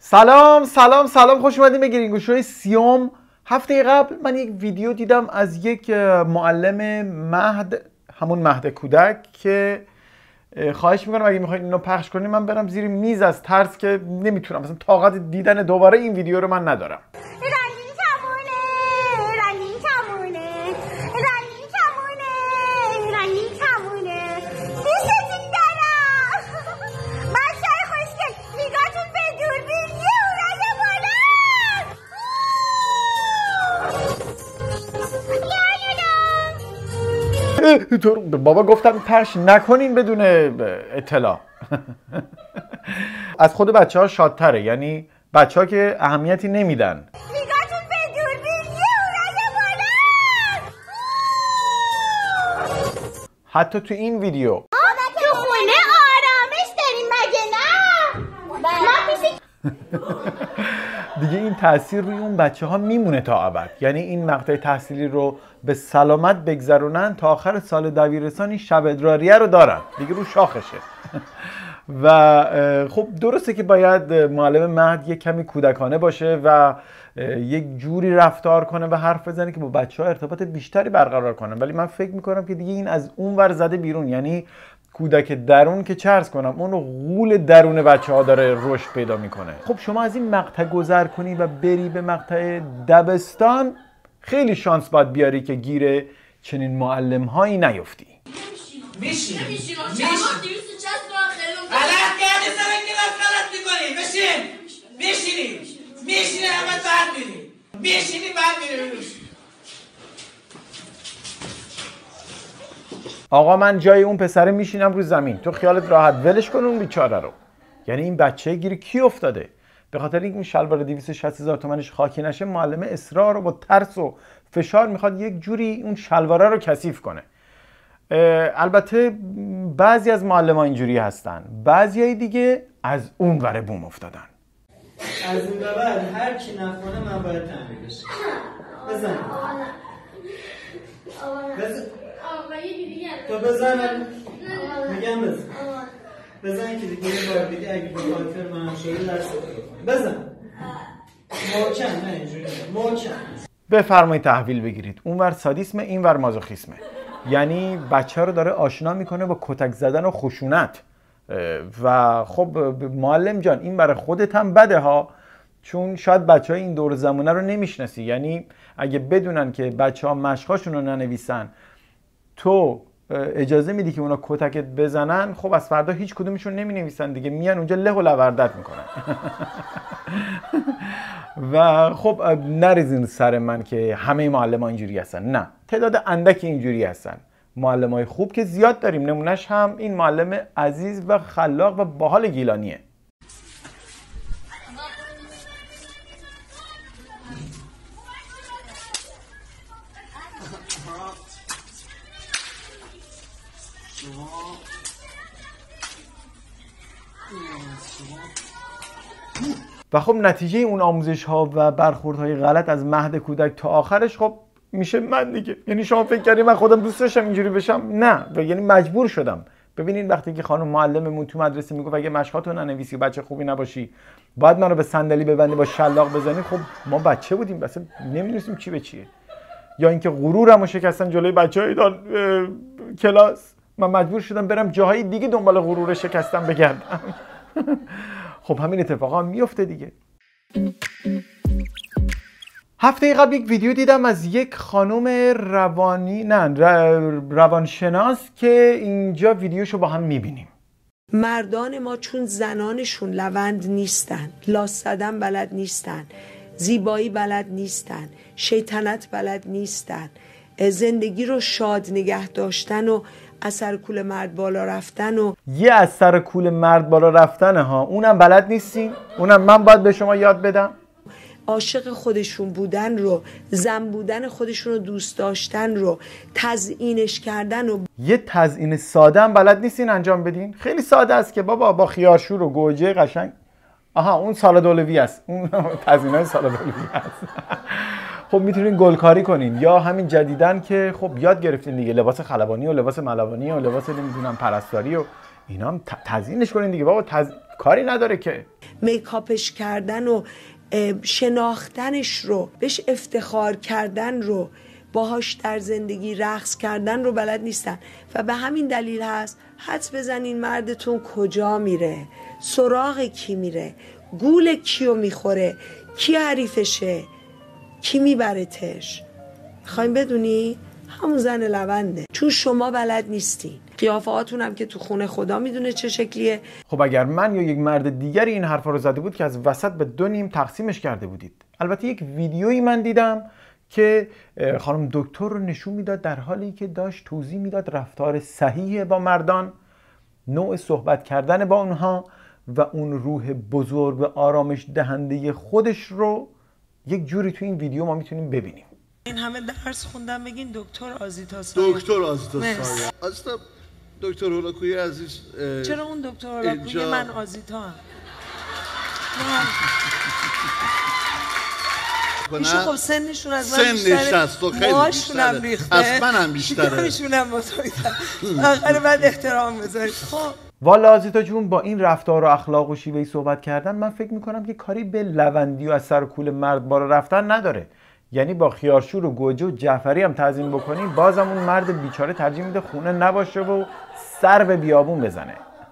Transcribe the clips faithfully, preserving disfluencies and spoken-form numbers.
سلام سلام سلام خوش اومدیم به گرین گوشوی سیوم. هفته قبل من یک ویدیو دیدم از یک معلم مهد، همون مهد کودک، که خواهش میکنم اگه میخواید اینو پخش کنیم من برم زیر میز از ترس که نمیتونم، مثلا طاقت دیدن دوباره این ویدیو رو من ندارم. بابا گفتم پخش نکنین بدون اطلاع. از خود بچه ها شادتره، یعنی بچه ها که اهمیتی نمیدن. حتی تو این ویدیو تو خونه آرامش داریم مگه نه؟ دیگه این تاثیر روی اون بچه ها میمونه تا ابد. یعنی این مقطع تحصیلی رو به سلامت بگذرونن تا آخر سال دبیرستانی شب ادراریه رو دارن دیگه، رو شاخشه. و خب درسته که باید معلم مهد یک کمی کودکانه باشه و یک جوری رفتار کنه و حرف بزنه که با بچه ها ارتباط بیشتری برقرار کنه، ولی من فکر میکنم که دیگه این از اون ور زده بیرون. یعنی کودک درون که چه عرض کنم، اون غول درون بچه ها داره رشد پیدا میکنه. خب شما از این مقطع گذر کنی و بری به مقطع دبستان، خیلی شانس باید بیاری که گیر چنین معلم هایی نیفتی. میشین میشین غلط کردی، سر کلاس غلط میکنی. بشین میشینی میشینی همه بعد میری میشینی بعد میری. آقا من جای اون پسره میشینم رو زمین، تو خیالت راحت ولش کن اون بیچاره رو. یعنی این بچه گیر کی افتاده؟ به خاطر اینکه این شلوار دویست و شصت هزار تومانش خاکی نشه، معلم اصرار رو با ترس و فشار میخواد یک جوری اون شلواره رو کثیف کنه. البته بعضی از معلم‌ها اینجوری هستن، بعضیای دیگه از اون ور بوم افتادن. از این به بعد هر کی نخونه من باید تعمیر بشه. بزن بزن تو بزن، میگم بزن بزن که دیگه یه بار دیگه اگه به خاطر من شده درست بکنی. بزن محکم، نه اینجوری محکم. بفرمایید تحویل بگیرید. اونور سادیسمه، اینور مازوخیسمه. یعنی بچه رو داره آشنا میکنه با کتک زدن و خشونت. و خب معلم جان این برای خودت هم بده ها، چون شاید بچه های این دور زمانه رو نمیشناسی. یعنی اگه بدونن که بچه ها مشقاشون رو ننویسن، تو اجازه میدی که اونا کتکت بزنن، خب از فردا هیچ کدومشون نمی نویسن دیگه، میان اونجا له و لوردت میکنن. و خب نریزین سر من که همه معلم ها اینجوری هستن، نه، تعداد اندکی اینجوری هستن. معلم های خوب که زیاد داریم، نمونش هم این معلم عزیز و خلاق و باحال گیلانیه. و خب نتیجه اون آموزش ها و برخورد های غلط از مهد کودک تا آخرش خب میشه من دیگه. یعنی شما فکر کردید من خودم دوست داشتم اینجوری بشم؟ نه، یعنی مجبور شدم. ببینید وقتی که خانم معلممون تو مدرسه میگفت اگه مشقاتو ننویسی و بچه خوبی نباشی باید منو به صندلی ببندی با شلاق بزنی، خب ما بچه بودیم اصلا نمیدونستیم چی به چیه. یا اینکه غرورمو شکستن جلوی بچهای دان کلاس، من مجبور شدم برم جاهای دیگه دنبال غرور شکستم بگردم. خب همین اتفاقا میفته دیگه. هفته قبل یک ویدیو دیدم از یک خانم روانی نه روانشناس که اینجا ویدیوشو با هم میبینیم. مردان ما چون زنانشون لوند نیستن، لاس زدن بلد نیستن، زیبایی بلد نیستن، شیطنت بلد نیستن، زندگی رو شاد نگه داشتن و از سر کول مرد بالا رفتن و یه از سر کول مرد بالا رفتن ها، اونم بلد نیستین؟ اونم من باید به شما یاد بدم؟ عاشق خودشون بودن رو، زن بودن خودشون رو دوست داشتن رو، تزیینش کردن و یه تزیین ساده هم بلد نیستین انجام بدین؟ خیلی ساده است که بابا، با خیارشور و گوجه قشنگ. آها اون سالاد اولوی است، اون تزیینای سالاد اولوی است. خب میتونین گلکاری کنین، یا همین جدیدن که خب یاد گرفتین دیگه، لباس خلبانی و لباس ملوانی و لباس نمیدونم پرستاری و اینا هم تزیینش کنین دیگه. بابا تز... کاری نداره که. میکاپش کردن و شناختنش رو، بهش افتخار کردن رو، باهاش در زندگی رقص کردن رو بلد نیستن و به همین دلیل هست حدس بزنین مردتون کجا میره، سراغ کی میره، گول کیو میخوره، کی حریفشه، کی میبرتش. میخوایم بدونی؟ همون زن لونده، چون شما بلد نیستی. قیافه هاتون هم که تو خونه خدا میدونه چه شکلیه. خب اگر من یا یک مرد دیگری این حرفا رو زده بود که از وسط به دو نیم تقسیمش کرده بودید. البته یک ویدیویی من دیدم که خانم دکتر رو نشون میداد در حالی که داشت توضیح میداد رفتار صحیح با مردان، نوع صحبت کردن با اونها و اون روح بزرگ و آرامش دهنده خودش رو یک جوری تو این ویدیو ما میتونیم ببینیم. این همه درس خوندم بگین دکتر آزیتا سایه. دکتر آزیتا سایه. اصلا دکتر هولاکویی عزیز چرا اون دکتر هولاکویی اینجا... من آزیتا هم. ایشون خب سنشون از من بیشتره، موهاشون هم ریخته، از من هم بیشتره، شکمشون هم بزرگتره، آخر بعد احترام بذارید. خب والا آزیتا جون با این رفتار و اخلاق و شیوه صحبت کردن من فکر میکنم که کاری به لوندی و از سر کول مرد بالا رفتن نداره. یعنی با خیارشور و گوجه و جعفری هم تعظیم بکنی بازم اون مرد بیچاره ترجیح میده خونه نباشه و سر به بیابون بزنه.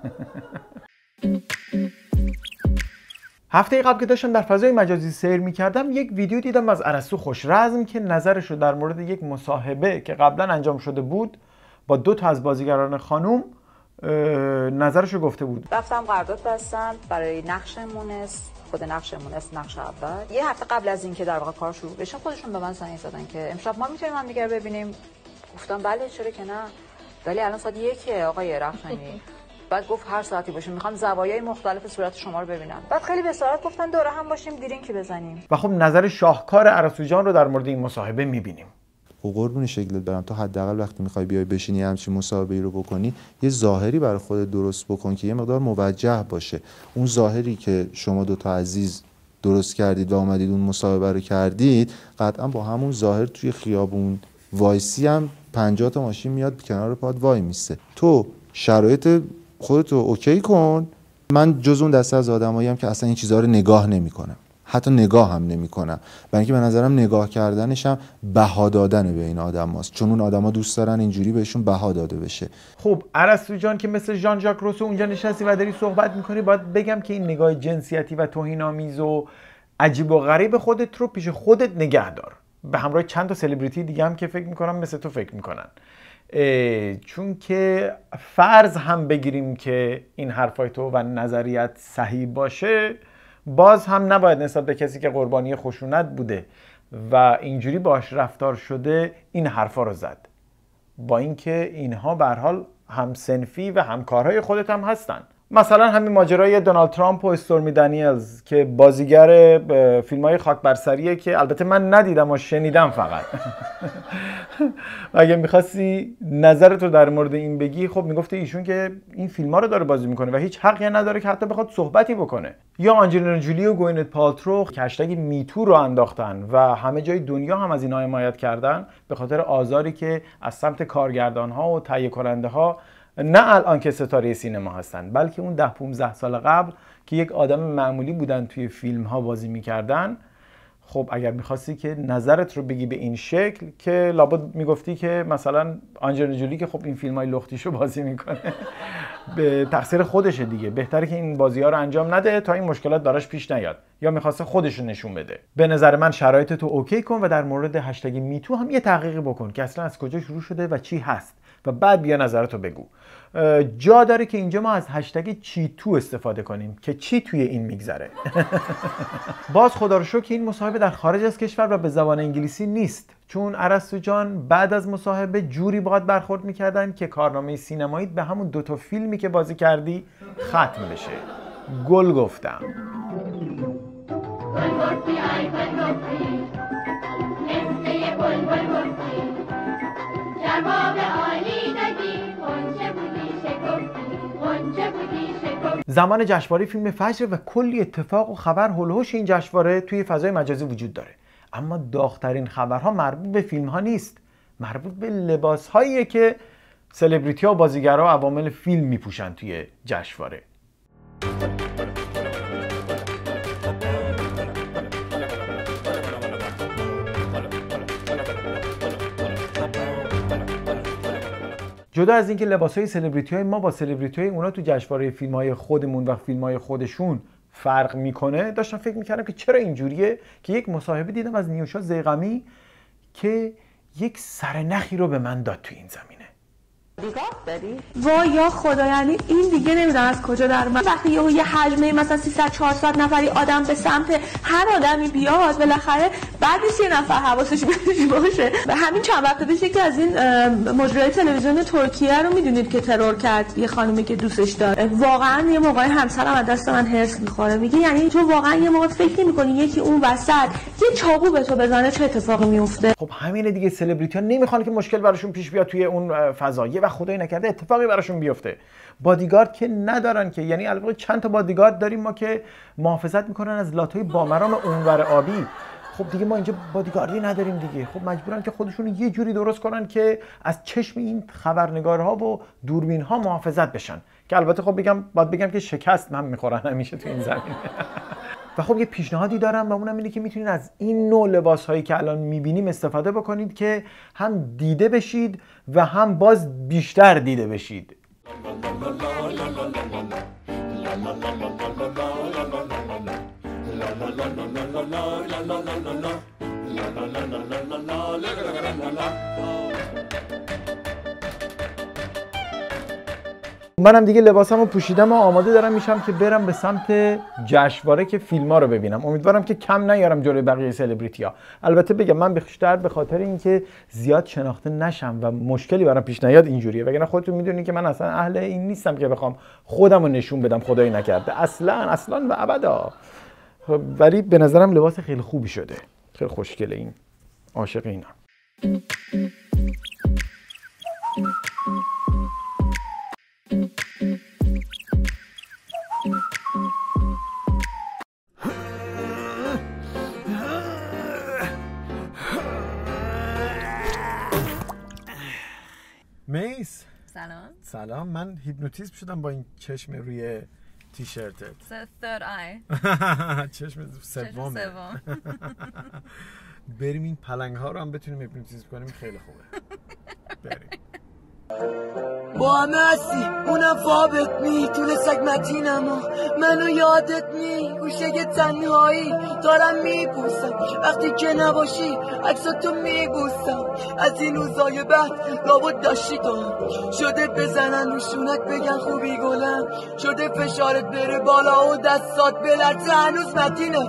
هفته قبل که داشتم در فضای مجازی سیر میکردم یک ویدیو دیدم از ارسطو خوشرزم که نظرش رو در مورد یک مصاحبه که قبلا انجام شده بود با دو تا از بازیگران خانوم نظرش رو گفته بود. رفتم قرارداد بستم برای نقش مونس، خود نقش مونس نقش اول. یه هفته قبل از اینکه در واقع کار شروع بشه خودشون به من زنگ زدن که امشب ما میتونیم هم دیگه ببینیم. گفتم بله چرا که نه، ولی الان ساعت یکه آقای رخشانی. بعد گفت هر ساعتی باشه میخوام زوایای مختلف صورت شما رو ببینم. بعد خیلی به سرعت گفتن دوره هم باشیم درینک بزنیم. و خب نظر شاهکار ارسطو جان رو در مورد این مصاحبه میبینیم. و قربون شکلت برم تو حداقل وقتی میخوای بیای بشینی همچین مصاحبه‌ای رو بکنی یه ظاهری برای خودت درست بکن که یه مقدار موجه باشه. اون ظاهری که شما دو تا عزیز درست کردید و اومدید اون مصاحبه رو کردید قطعا با همون ظاهر توی خیابون وایسی هم پنجاه تا ماشین میاد کنار پاد وای میسته. تو شرایط خودتو اوکی کن. من جز اون دسته از آدماییم که اصلا این چیزها رو نگاه نمیکنم، حتی نگاه هم نمیکنم، برای اینکه به نظرم نگاه کردنش هم بها دادن به این آدماست، چون اون آدما دوست دارن اینجوری بهشون بها داده بشه. خب ارسطو جان که مثل ژان ژاک روسو اونجا نشستی و داری صحبت میکنی باید بگم که این نگاه جنسیتی و توهین‌آمیز و عجیب و غریب خودت رو پیش خودت نگه دار، به همراه چند تا سلبریتی دیگه هم که فکر میکنم مثل تو فکر میکنن. چون که فرض هم بگیریم که این حرفای تو و نظریت صحیح باشه باز هم نباید نسبت به کسی که قربانی خشونت بوده و اینجوری باش رفتار شده این حرفا رو زد، با اینکه اینها به هر حال هم صنفی و همکارهای خودت هم هستن. مثلا همین ماجرای دونالد ترامپ و استورمی دنیلز که بازیگر فیلم‌های خاک بر سریه که البته من ندیدم و شنیدم فقط. اگه می‌خواستی نظرت رو در مورد این بگی خب میگفته ایشون که این فیلم‌ها رو داره بازی میکنه و هیچ حقی نداره که حتی بخواد صحبتی بکنه. یا آنجلینا جولی و گوینت پالترو که هشتگ میتو رو انداختن و همه جای دنیا هم از اینا حمایت کردن به خاطر آزاری که از سمت کارگردان‌ها و تهیه کننده‌ها نه الان که ستاره سینما هستن بلکه اون ده پونزده سال قبل که یک آدم معمولی بودن توی فیلم ها بازی میکردن. خب اگر میخواستی که نظرت رو بگی به این شکل که لابد میگفتی که مثلا آنجلینا جولی که خب این فیلم های لختیشو بازی میکنه به تقصیر خودشه دیگه، بهتره که این بازی ها رو انجام نده تا این مشکلات براش پیش نیاد، یا میخواسته خودش رو نشون بده. به نظر من شرایط تو اوکی کن و در مورد هشتگ میتو هم یه تحقیقی بکن که اصلا از کجا شروع شده و چی هست و بعد بیا نظرتو بگو. جا داره که اینجا ما از هشتگ چی تو استفاده کنیم که چی توی این میگذره. باز خدا رو شکر که این مصاحبه در خارج از کشور و به زبان انگلیسی نیست، چون ارسطو جان بعد از مصاحبه جوری باهات برخورد میکردن که کارنامه سینماییت به همون دوتا فیلمی که بازی کردی ختم بشه. گل گفتم. زمان جشنواره فیلم فجر و کلی اتفاق و خبر هولوش این جشنواره توی فضای مجازی وجود داره، اما داغ‌ترین خبرها مربوط به فیلم ها نیست، مربوط به لباس هاییه که سلبریتی ها و بازیگرها و عوامل فیلم میپوشن توی جشنواره. جدا از اینکه لباسهای سلبریتی های ما با سلبریتی های اونا تو جشنواره فیلم های خودمون و فیلم های خودشون فرق میکنه، داشتم فکر میکردم که چرا اینجوریه که یک مصاحبه دیدم از نیوشا ضیغمی که یک سرنخی رو به من داد تو این زمینه. دیگاه داری؟ وا یا خدا، یعنی این دیگه نمیدونم از کجا در اومد. وقتی یه یه حجمه مثلا سیصد چهارصد نفری آدم به سمت هر آدمی بیاد، بالاخره بعدش یه نفر حواسش بهش باشه. و همین چند وقت پیش یکی از این مجریای تلویزیون ترکیه رو میدونید که ترور کرد یه خانومی که دوستش داره. واقعا یه موقع همسرم از دست من هرس میخوره، میگه یعنی تو واقعا یه موقع فکر نمی‌کنی یکی اون وسط یه چاقو به تو بزنه چه اتفاقی میفته؟ خب همینه دیگه، سلبریتی‌ها نمیخوان که مشکل براشون پیش بیاد توی اون فضا، و خدای نکرده اتفاقی براشون بیفته. بادیگارد که ندارن که، یعنی البته چند تا بادیگارد داریم ما که محافظت میکنن از لاتای بامران اونور آبی. خب دیگه ما اینجا بادیگاردی نداریم دیگه، خب مجبورن که خودشون یه جوری درست کنن که از چشم این خبرنگارها و دوربین‌ها محافظت بشن، که البته خب بگم باید بگم که شکست من میخورن همیشه تو این زمینه. و خب یه پیشنهادی دارم و اونم اینه که میتونید از این نوع لباس‌هایی که الان میبینیم استفاده بکنید که هم دیده بشید و هم باز بیشتر دیده بشید. منم دیگه لباسمو پوشیدم و آماده دارم میشم که برم به سمت جشنواره که فیلم‌ها رو ببینم. امیدوارم که کم نیارم جلوی بقیه سلبریتی‌ها. البته بگم من بیشتر به خاطر اینکه زیاد شناخته نشم و مشکلی برام پیش نیاد اینجوریه، وگرنه خودتون میدونید که من اصلا اهل این نیستم که بخوام خودم رو نشون بدم، خدایی نکرده اصلا اصلا و ابدا. ولی به نظرم لباس خیلی خوبی شده، خیلی خوشگله، این عاشق اینم. میس سلام. سلام، من هیپنوتیزم شدم با این چشم روی تیشرتت. third eye. چشم سومه. سوم. بریم این پلنگ ها رو هم بتونیم هیپنوتیزم کنیم، خیلی خوبه. بریم. با همه هستی اونم فابت نی، طول سگ متینم منو یادت نی، گوشه تنهایی دارم میبوسم، وقتی که نباشی عکساتو میبوسم، از این روزای بعد لابد داشتی دارم شده بزنن روشونت بگن خوبی گلم، شده فشارت بره بالا و دستات بلرزه هنوز متینه.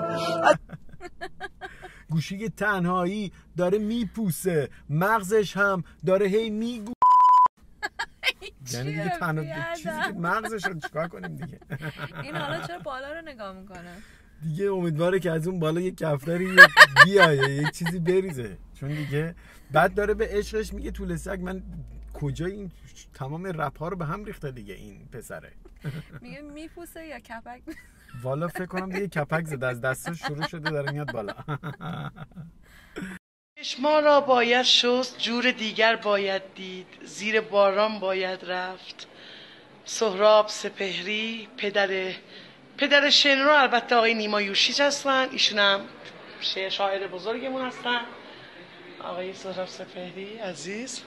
گوشه تنهایی داره میپوسه، مغزش هم داره هی میگو. یعنی دیگه تنها چیزی که مغزش رو چیکار کنیم دیگه. این حالا چرا بالا رو نگاه میکنه دیگه؟ امیدواره که از اون بالا یک کفتری بیایه، یک چیزی بریزه، چون دیگه بعد داره به عشقش میگه طول سگ. من کجا این تمام رپ ها رو به هم ریخته دیگه این پسره. میگه میپوسه یا کپک؟ والا فکر کنم دیگه کپک زده، از دستش شروع شده داره میاد بالا. چشما را باید شست، جور دیگر باید دید، زیر باران باید رفت. سهراب سپهری، پدر پدر شنرو البته آقای نیما یوشیج هستن، ایشون هم شاعر بزرگمون هستن، آقای سهراب سپهری عزیز.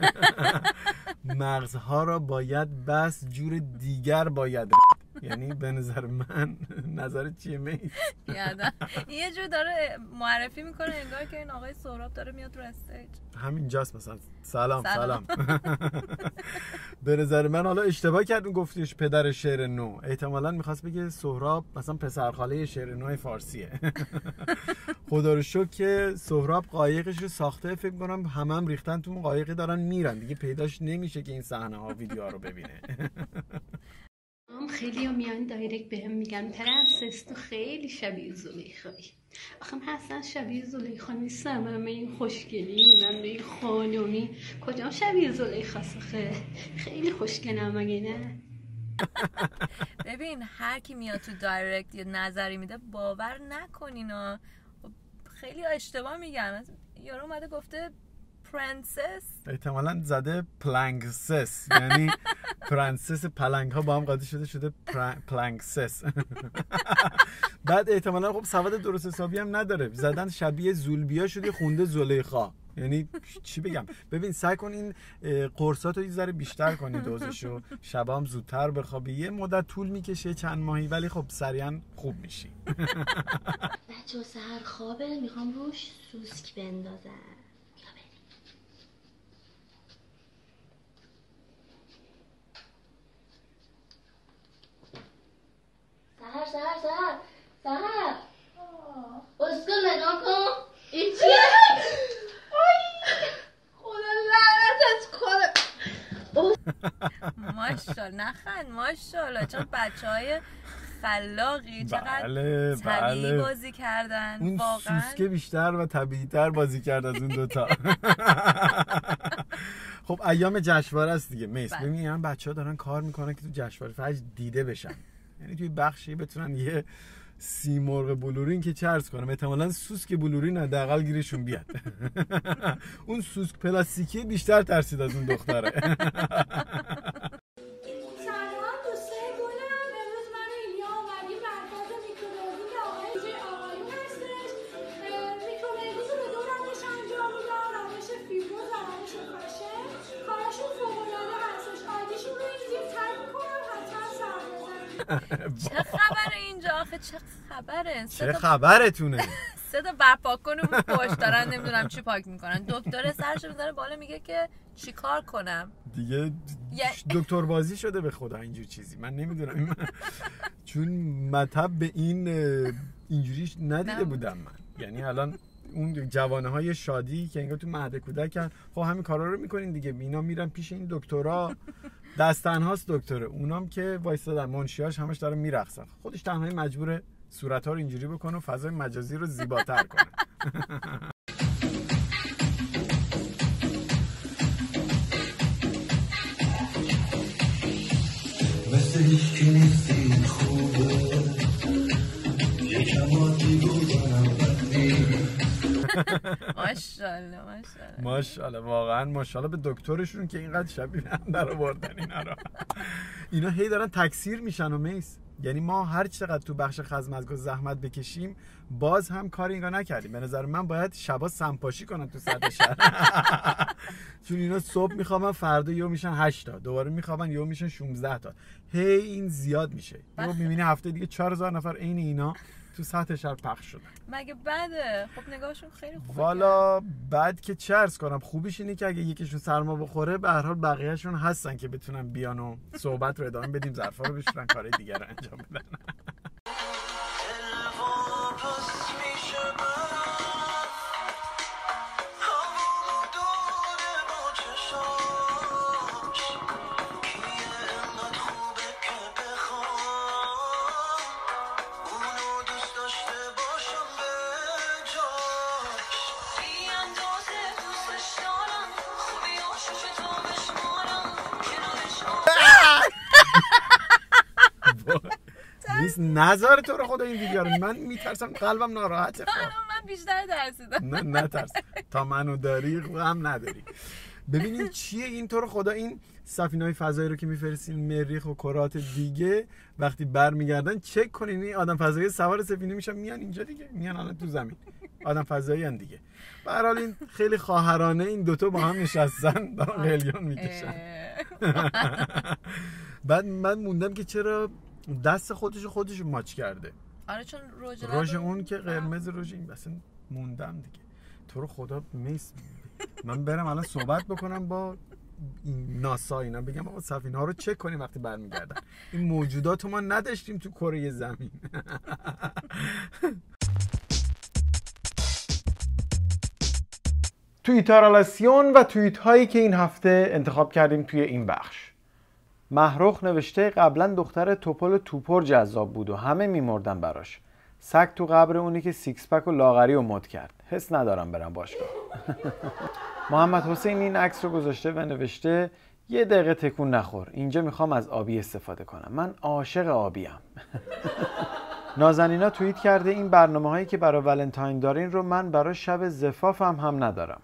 مغزها را باید بس، جور دیگر باید رفت. یعنی به نظر من، نظر چیه میز؟ یادم یه جور داره معرفی میکنه انگار که این آقای سهراب داره میاد رو استیج، همینجاست مثلا سلام سلام, سلام. به نظر من حالا اشتباه کردون گفتیش پدر شعر نو، احتمالاً میخواست بگه سهراب مثلا پسرخاله شعر نو فارسیه. خدا رو شکر که سهراب قایقش رو ساخته، فکر کنم همه هم ریختن تو اون قایقی دارن میرن دیگه، پیداش نمیشه که این صحنه ها ویدیوها رو ببینه. خیلی ها میان دایرکت بهم میگن پرنسس تو خیلی شبیه زلیخایی. آخه من اصلا شبیه زلیخا نیستم، من به این خوشگلی، من به این خانومی کجام شبیه زلیخا سخه؟ خیلی خوشگلم مگه نه؟ ببین هر کی میاد تو دایرکت یه نظری میده باور نکنین ها، خیلی ها اشتباه میگن. یارو اومده گفته پرنسس، احتمالاً زده پلنگسس، یعنی پرنسس پلنگ ها با هم قاطی شده شده پلنگسس. بعد احتمالاً خب سواد درست حسابی هم نداره، زدن شبیه زولبیا شده خونده زلیخا. یعنی چی بگم. ببین سعی کن این قرصاتو یه ذره بیشتر کنی دوزشو، شبام زودتر بخوابی. یه مدت طول میکشه چند ماهی، ولی خب سریعا خوب میشی. بچه سحر خوابه، میخوام روش سوسک بندازم. سحر سحر سحر سحر اسکل نگاه کن، این چیه؟ خدا لعنتت کنه. ماشاءالله نخند، ماشاءالله چون بچه های خلاقی چقدر بله طبیعی بله. بازی کردن. اون واقعا سوسکه بیشتر و طبیعی تر بازی کرد از اون دوتا. خب ایام جشنواره است دیگه میس. ببین هم بچه ها دارن کار میکنن که تو جشنواره فجر دیده بشن، یعنی توی بخشی بتونن یه سی مرغ بلورین که چرس کنم، احتمالاً سوسک بلورین حداقل گیرشون بیاد. اون سوسک پلاستیکی بیشتر ترسید از اون دختره. سلام دوستای گلم، امروز من و ایلیا اومدیم مرکز میکروبیولوژی که آقای جی آقایون هستش. میکروبیولوژی رو به دو روش انجام میدن، روش فیبروز و روش کاشه. کارشون فوق‌العاده هستش. آیدیشون رو این زیر تایپ میکنم، حتما سر بزنید. چه خبره اینجا آخه؟ چه خبره؟ چه خبرتونه؟ سه تا برپاک کنم پشت دارن نمیدونم چی پاک میکنن. دکتر سرش میذاره بالا میگه که چی کار کنم دیگه. دکتر بازی شده به خدا اینجور چیزی، من نمیدونم. چون مطب به این اینجوری ندیده بودم من. یعنی الان اون جوانه های شادی که انگار تو مهد کودکن، خب همین کارا رو میکنین دیگه. اینا میرن پیش این دکترا، دست تنهاست دکتره، اونام که وایسادن منشیاش همش داره میرقصن، خودش تنهایی مجبوره صورت‌ها رو اینجوری بکنه و فضای مجازی رو زیباتر کنه. مثل هیچ کی نیستی خوبه، یکم آتی بودنم بدی. ماشاءالله ماشاءالله ماشاءالله واقعا ماشاءالله به دکترشون که اینقدر شبیه هم در آوردن اینا رو. اینا هی دارن تکثیر میشن و میس. یعنی ما هر چقدر تو بخش خزمزگاه زحمت بکشیم باز هم کاری اینگاه نکردیم. به نظر من باید شبا سمپاشی کنن تو صد شهر. چون اینا صبح میخوابن فردا یهو میشن هشت تا، دوباره میخوابن یهو میشن شانزده تا. هی این زیاد میشه. یهو میبینی هفته دیگه چهار هزار نفر عین اینا تو سطح شهر پخش شدن. مگه بده؟ خب نگاهشون خیلی خوبه. والا بعد که چرس کنم خوبیش اینه که اگه یکیشون سرما بخوره به هر حال بقیه‌شون هستن که بتونن بیان و صحبت رو ادامه بدیم، ظرفا رو بشورن، کارهای دیگر رو انجام بدن. نیست نظر تو رو خدا این ویدیو رو، من میترسم قلبم ناراحته. من بیشتر ترسیدم. نه نه ترس، تا منو داری هم نداری. ببینین چیه این تو رو خدا، این سفینه‌های فضایی رو که میفرستین مریخ و کرات دیگه وقتی برمیگردن چک کنین این آدم فضایی سوار سفینه میشن میان اینجا دیگه، میان الان تو زمین آدم فضایی ان دیگه. به هر حال این خیلی خواهرانه این دوتا با هم نشستن دارن قلیون میکشن. بعد من موندم که چرا دست خودشو خودشو ماچ کرده. آره چون روژ روژ اون که قرمز روژ این مثلا موندم دیگه. تو رو خدا میس من برم الان صحبت بکنم با ناسا اینا، بگم آقا سفینه ها رو چک کنیم وقتی برمیگردن. این موجودات ما نداشتیم تو کره زمین. توییتارالاسیون و توییت هایی که این هفته انتخاب کردیم توی این بخش. محروخ نوشته قبلا دختر توپل توپر جذاب بود و همه میمردن براش. سگ تو قبر اونی که سیکس پک و لاغری رو مد کرد. حس ندارم برم باشگاه. محمد حسین این عکس رو گذاشته و نوشته یه دقیقه تکون نخور. اینجا میخوام از آبی استفاده کنم. من عاشق آبیم. نازنینا توییت کرده این برنامه هایی که برای ولنتاین دارین رو من برای شب زفافم هم ندارم.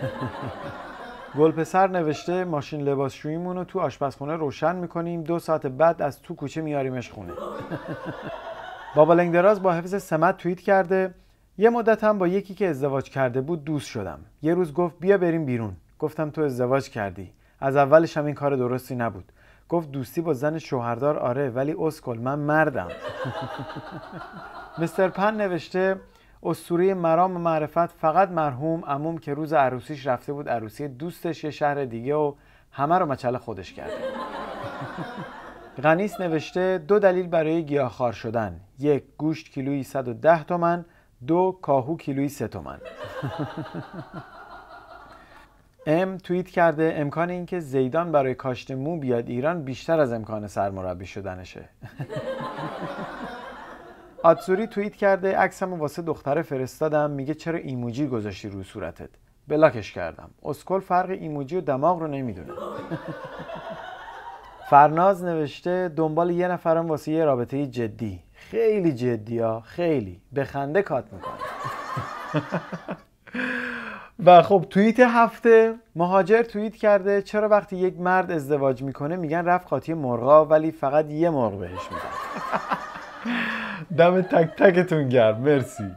گلپسر نوشته ماشین لباسشوییمون رو تو آشپزخونه روشن میکنیم، دو ساعت بعد از تو کوچه میاریمش خونه. بابا لنگدراز با حفظ سمت توییت کرده یه مدت هم با یکی که ازدواج کرده بود دوست شدم. یه روز گفت بیا بریم بیرون. گفتم تو ازدواج کردی. از اولش هم این کار درستی نبود. گفت دوستی با زن شوهردار آره، ولی اسکل من مردم. مستر پن نوشته اسطوره مرام و معرفت فقط مرحوم عموم که روز عروسیش رفته بود عروسی دوستش یه شهر دیگه و همه رو مچل خودش کرده. غنیس نوشته دو دلیل برای گیاهخوار شدن. یک، گوشت کیلویی صد و ده تومن. دو، کاهو کیلویی سه تومن. ام توییت کرده امکان اینکه زیدان برای کاشت مو بیاد ایران بیشتر از امکان سرمربی شدنشه. آتسوری توییت کرده عکسمو واسه دختره فرستادم، میگه چرا ایموجی گذاشتی رو صورتت؟ بلاکش کردم. اسکل فرق ایموجی و دماغ رو نمیدونه. فرناز نوشته دنبال یه نفرم واسه یه رابطه جدی. خیلی جدی ها، خیلی به خنده کات میکنه. و خب توییت هفته مهاجر توییت کرده چرا وقتی یک مرد ازدواج میکنه میگن رفت قاطی مرغا ولی فقط یه مرغ بهش میدن. دم تک تکتون گرم، مرسی.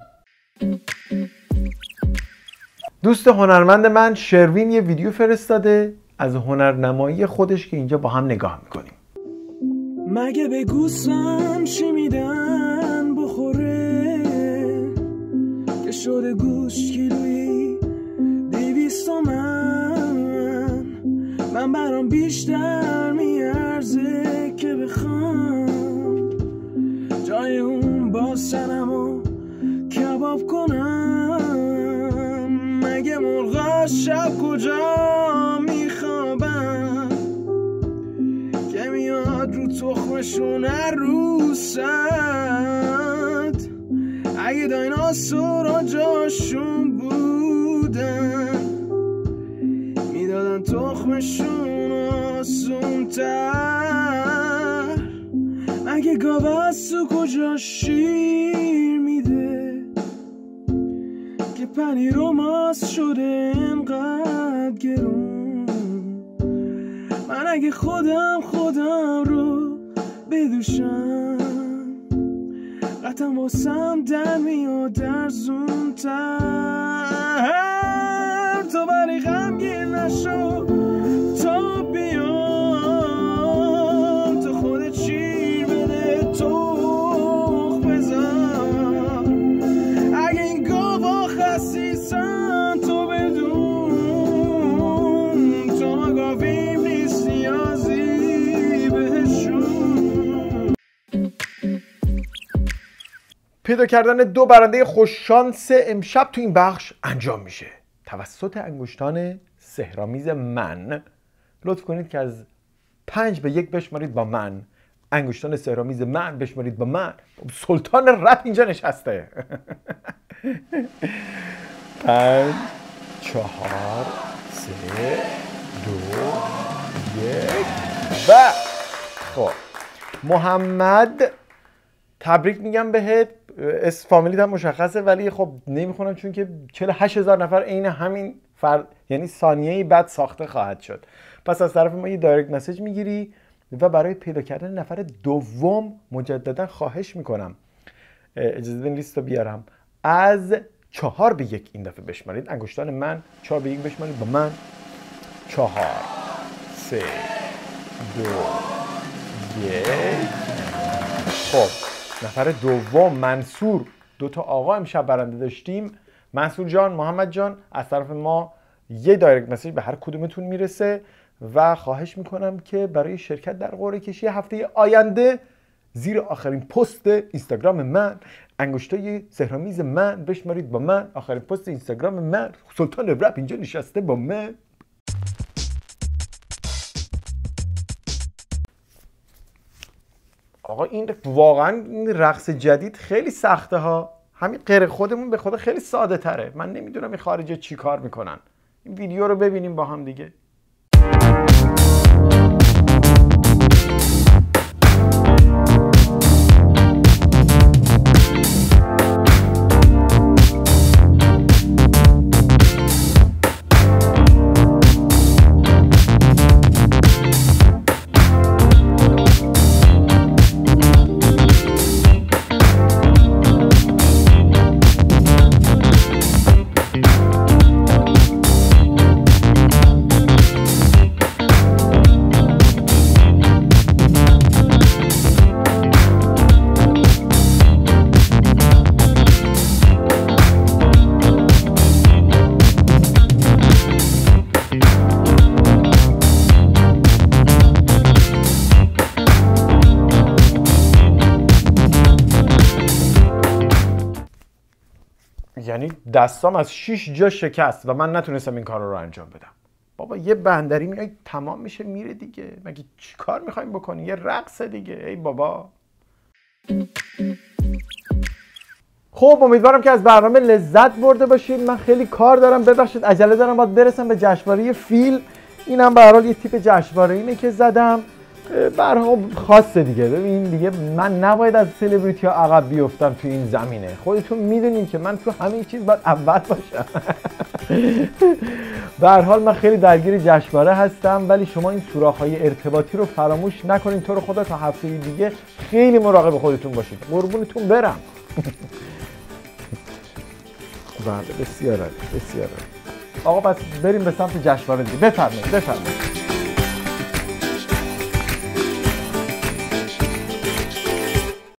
دوست هنرمند من شروین یه ویدیو فرستاده از هنرنمایی خودش که اینجا با هم نگاه میکنیم. مگه به گوسم چی میدن بخوره که شده گوشت کیلویی دیویست تومن، من برام بیشتر میارزه که بخوام جای اون با سنمو کباب کنم. مگه مرغا شب کجا میخوابن که میاد رو تخمشون هر روز صد؟ اگه دایناسورا جاشون بودن میدادن تخمشون آسونتر. مگه گاوستو کجا شیر میده که پنیر و ماست شده انقدر گرون؟ من اگه خودم خودم رو بدوشم قطعا واسم در میاد درزون تر. تو ولی غمگین نشو تا بیام، تو خودت شیر بده توخ بزن. اگه این گاوا خسیسن تو بدون تو ما گاویم نیست نیازی بهشون. پیدا کردن دو برنده خوششانس امشب تو این بخش انجام میشه توسط انگشتان سحرآمیز من. لطف کنید که از پنج به یک بشمارید با من. انگشتان سحرآمیز من بشمارید با من. سلطان رپ اینجا نشسته. پنج، چهار، سه، دو، یک و خب محمد تبریک میگم بهت. اسم فامیلیت هم مشخصه ولی خب نمیخونم چون که چهل و هشت هزار نفر عین همین فرد یعنی ثانیه‌ای بعد ساخته خواهد شد. پس از طرف ما یه دایرکت مسیج میگیری و برای پیدا کردن نفر دوم مجددا خواهش میکنم اجازه بدین لیست رو بیارم. از چهار به یک این دفعه بشمارید. انگشتان من چهار به یک بشمارید با من. چهار، سه، دو، یک. خب نفر دوم منصور. دو تا آقا امشب برنده داشتیم. منصور جان، محمد جان، از طرف ما یه دایرکت مسیج به هر کدومتون میرسه و خواهش میکنم که برای شرکت در قرعه کشی هفته آینده زیر آخرین پست اینستاگرام من انگشتای سحرآمیز من بشمارید با من. آخرین پست اینستاگرام من سلطان رپ اینجا نشسته با من. آقا این واقعا این رقص جدید خیلی سخته ها. همین غیر خودمون به خدا خیلی ساده تره. من نمیدونم این خارجه چی کار میکنن. این ویدیو رو ببینیم با هم دیگه. یعنی دستام از شش جا شکست و من نتونستم این کار رو انجام بدم. بابا یه بندری میای تمام میشه میره دیگه، مگه چی کار میخوایم بکنی؟ یه رقص دیگه. ای بابا. خب امیدوارم که از برنامه لذت برده باشید. من خیلی کار دارم، ببخشید عجله دارم، باید برسم به جشنواره فیل. اینم به هر حال یه تیپ جشنواره اینه که زدم، به هر حال خاصه دیگه. ببین دیگه من نباید از سلبریتی ها عقب بیفتم تو این زمینه. خودتون میدونین که من تو همه چیز باید اول باشم. به هر حال من خیلی درگیر جشنواره هستم، ولی شما این سوراخ‌های ارتباطی رو فراموش نکنین. تو رو خدا تا هفته دیگه خیلی مراقب خودتون باشید. قربونتون برم. بله بسیار عالی، بسیار عالی. آقا پس بریم به سمت جشنواره دیگه. بفرمایید بفرمایید.